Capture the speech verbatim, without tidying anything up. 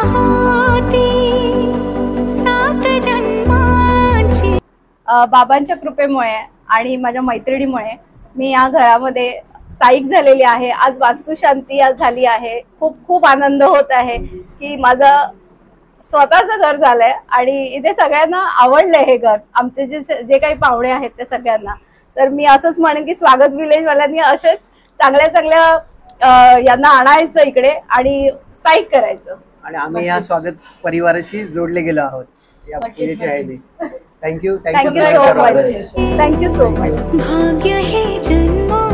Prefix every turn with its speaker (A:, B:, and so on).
A: बाबांच्या कृपेमुळे आणि माझ्या मैत्रिणीमुळे मी या घरामध्ये स्थायिक झालेली आहे। आज वास्तुशांती आज झाली आहे। खूप खूप आनंद होत आहे की माझं स्वतःचं घर झालंय आणि इथे सगळ्यांना आवडलंय हे घर। आमचे जे जे काही पाहुणे आहेत ते सगळ्यांना, तर मी असंच म्हणेन की स्वागत विलेज वाल्यांनी असेच चांगल्या चांगल्या यांना आणायचं इकडे आणि स्थायिक करायचं।
B: आणि आम्ही या स्वागत परिवाराशी जोडले गेलो आहोत या पुढेच्या आहे। Thank you thank you
A: so much thank you so much.
C: भाग्य हे जन्म